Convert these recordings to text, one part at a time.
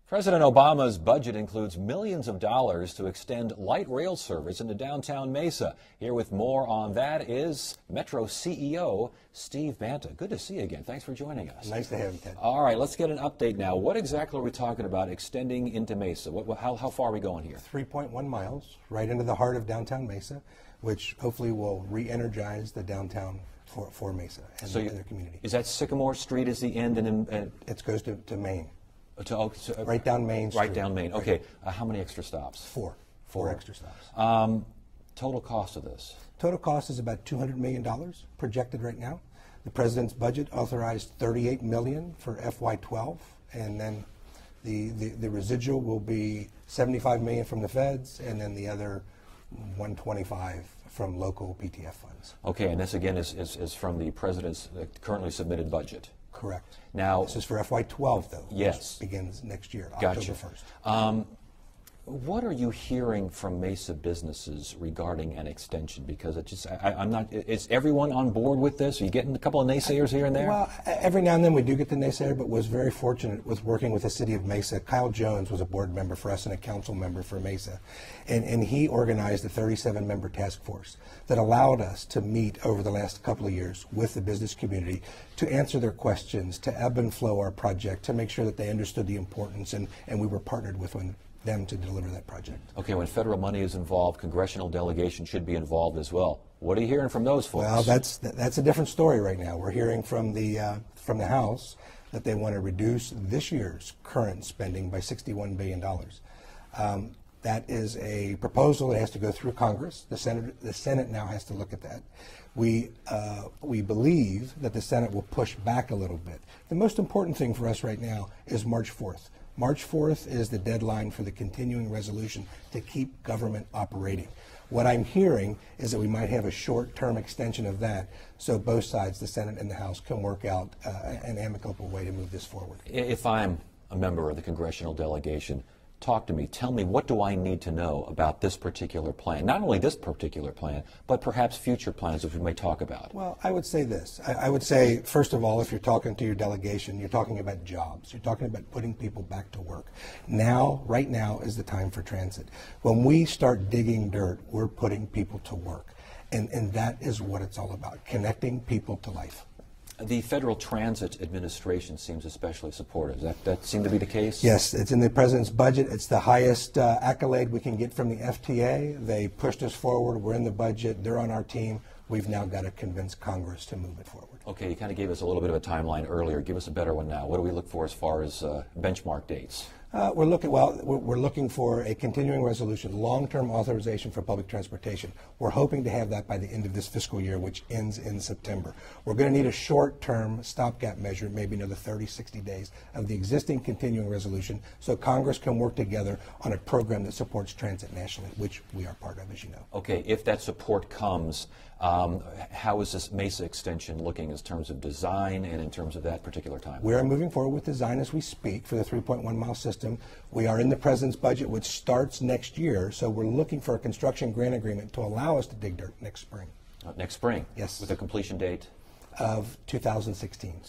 President Obama's budget includes millions of dollars to extend light rail service into downtown Mesa. Here with more on that is Metro CEO Steve Banta. Good to see you again. Thanks for joining us. Nice to have you, Ted. All right, let's get an update now. What exactly are we talking about extending into Mesa? How far are we going here? 3.1 miles right into the heart of downtown Mesa, which hopefully will re-energize the downtown for Mesa and their community. Is that Sycamore Street is the end? And it goes to Main. Right down Main Street. Right down Main. Okay. How many extra stops? Four extra stops. Total cost of this? Total cost is about $200 million projected right now. The president's budget authorized $38 million for FY12, and then the residual will be $75 million from the feds, and then the other $125 from local PTF funds. Okay, and this again is from the president's currently submitted budget. Correct. Now, this is for FY12, though. Yes. Which begins next year, Gotcha. October 1st. What are you hearing from Mesa businesses regarding an extension? Because I'm not. Is everyone on board with this? Are you getting a couple of naysayers here and there? Well, every now and then we do get the naysayer, but was very fortunate with working with the city of Mesa. Kyle Jones was a board member for us and a council member for Mesa, and he organized a 37-member task force that allowed us to meet over the last couple of years with the business community to answer their questions, to ebb and flow our project, to make sure that they understood the importance, and we were partnered with them to deliver that project. Okay, when federal money is involved, congressional delegation should be involved as well. What are you hearing from those folks? Well, that's a different story right now. We're hearing from the House that they want to reduce this year's current spending by $61 billion. That is a proposal that has to go through Congress. The Senate now has to look at that. We believe that the Senate will push back a little bit. The most important thing for us right now is March 4th. March 4th is the deadline for the continuing resolution to keep government operating. What I'm hearing is that we might have a short-term extension of that, so both sides, the Senate and the House, can work out an amicable way to move this forward. If I'm a member of the congressional delegation, talk to me. Tell me, what do I need to know about this particular plan? Not only this particular plan, but perhaps future plans that we may talk about. Well, I would say this. I would say, first of all, if you're talking to your delegation, you're talking about jobs. You're talking about putting people back to work. Now, right now, is the time for transit. When we start digging dirt, we're putting people to work. And that is what it's all about, connecting people to life. The Federal Transit Administration seems especially supportive. That seem to be the case? Yes, it's in the president's budget. It's the highest accolade we can get from the FTA. They pushed us forward. We're in the budget. They're on our team. We've now got to convince Congress to move it forward. Okay, you kind of gave us a little bit of a timeline earlier. Give us a better one now. What do we look for as far as benchmark dates? We're looking for a continuing resolution, long-term authorization for public transportation. We're hoping to have that by the end of this fiscal year, which ends in September. We're going to need a short-term stopgap measure, maybe another 30, 60 days, of the existing continuing resolution, so Congress can work together on a program that supports transit nationally, which we are part of, as you know. Okay, if that support comes, how is this Mesa extension looking in terms of design and in terms of that particular time? We are moving forward with design as we speak for the 3.1-mile system. We are in the president's budget, which starts next year, so we're looking for a construction grant agreement to allow us to dig dirt next spring. Next spring? Yes. With a completion date? Of 2016.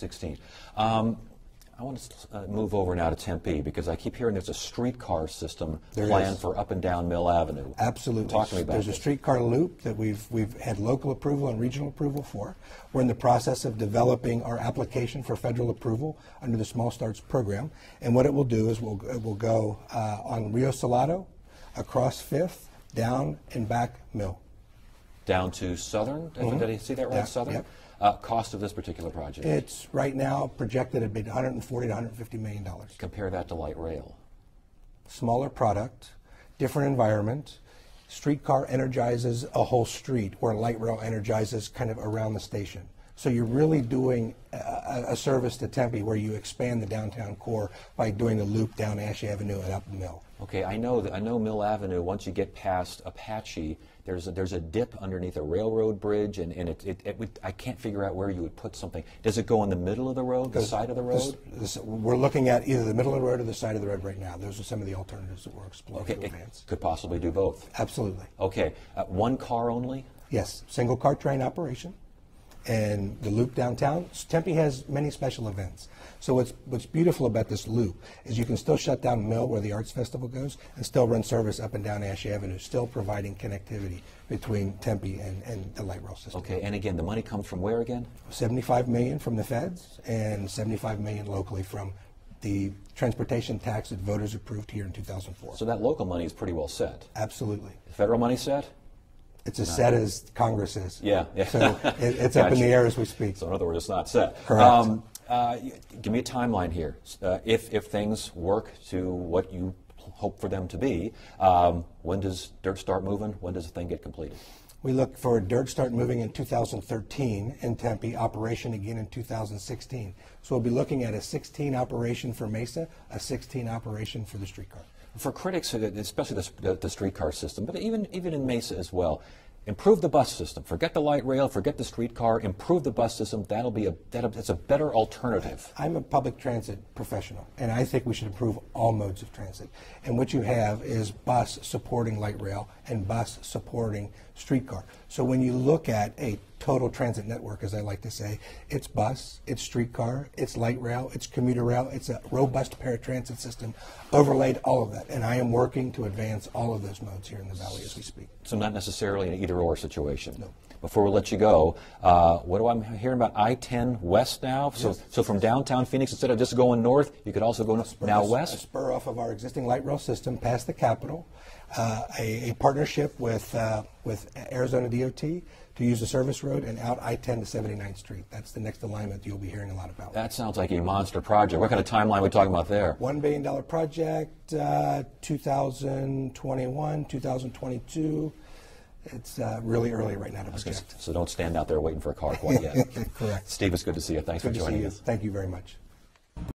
I want to move over now to Tempe, because I keep hearing there's a streetcar system There planned is. for up and down Mill Avenue. Absolutely. Talk to me about There's this. a streetcar loop that we've had local approval and regional approval for. We're in the process of developing our application for federal approval under the Small Starts program. And what it will do is it will go on Rio Salado, across 5th, down and back Mill. Down to Southern? Did I see that right? Yeah, Southern? yep. Cost of this particular project? It's right now projected at $140 to $150 million. Compare that to light rail. Smaller product, different environment. Streetcar energizes a whole street, where light rail energizes kind of around the station. So you're really doing a service to Tempe where you expand the downtown core by doing a loop down Ash Avenue and up Mill. Okay, I know Mill Avenue. Once you get past Apache, there's a dip underneath a railroad bridge, and I can't figure out where you would put something. Does it go in the middle of the road, the side of the road? We're looking at either the middle of the road or the side of the road right now. Those are some of the alternatives that we're exploring. Okay, to it advance. could possibly do both. Absolutely. Okay, one car only? Yes, single car train operation. and the loop downtown, Tempe has many special events. So what's beautiful about this loop is you can still shut down Mill where the Arts Festival goes and still run service up and down Ash Avenue, still providing connectivity between Tempe and the light rail system. Okay, and again, the money comes from where again? $75 million from the feds and $75 million locally from the transportation tax that voters approved here in 2004. So that local money is pretty well set. Absolutely. The federal money set? It's as set as Congress is. Yeah. So it's up in the air as we speak. So in other words, it's not set. Correct. Give me a timeline here. If things work to what you hope for them to be, when does dirt start moving? When does the thing get completed? We look for dirt start moving in 2013 in Tempe, operation again in 2016. So we'll be looking at a 16 operation for Mesa, a 16 operation for the streetcar. For critics, especially the streetcar system, but even in Mesa as well, improve the bus system. Forget the light rail, forget the streetcar, improve the bus system. That's a better alternative. I'm a public transit professional, and I think we should improve all modes of transit. And what you have is bus supporting light rail and bus supporting streetcar. So when you look at a total transit network, as I like to say, it's bus, it's streetcar, it's light rail, it's commuter rail, it's a robust paratransit system, overlaid all of that. And I am working to advance all of those modes here in the Valley as we speak. So not necessarily an either-or situation. No. Before we let you go, what do I'm hearing about I-10 West now? Yes. So from downtown Phoenix, instead of just going north, you could also go now west? A spur off of our existing light rail system past the Capitol, a partnership with Arizona DOT to use the service road and out I-10 to 79th Street. That's the next alignment you'll be hearing a lot about. That sounds like a monster project. What kind of timeline are we talking about there? $1 billion project, 2021, 2022. It's really early right now to project. So don't stand out there waiting for a car quite yet. Correct. Steve, it's good to see you. Thanks for joining us. Thank you very much.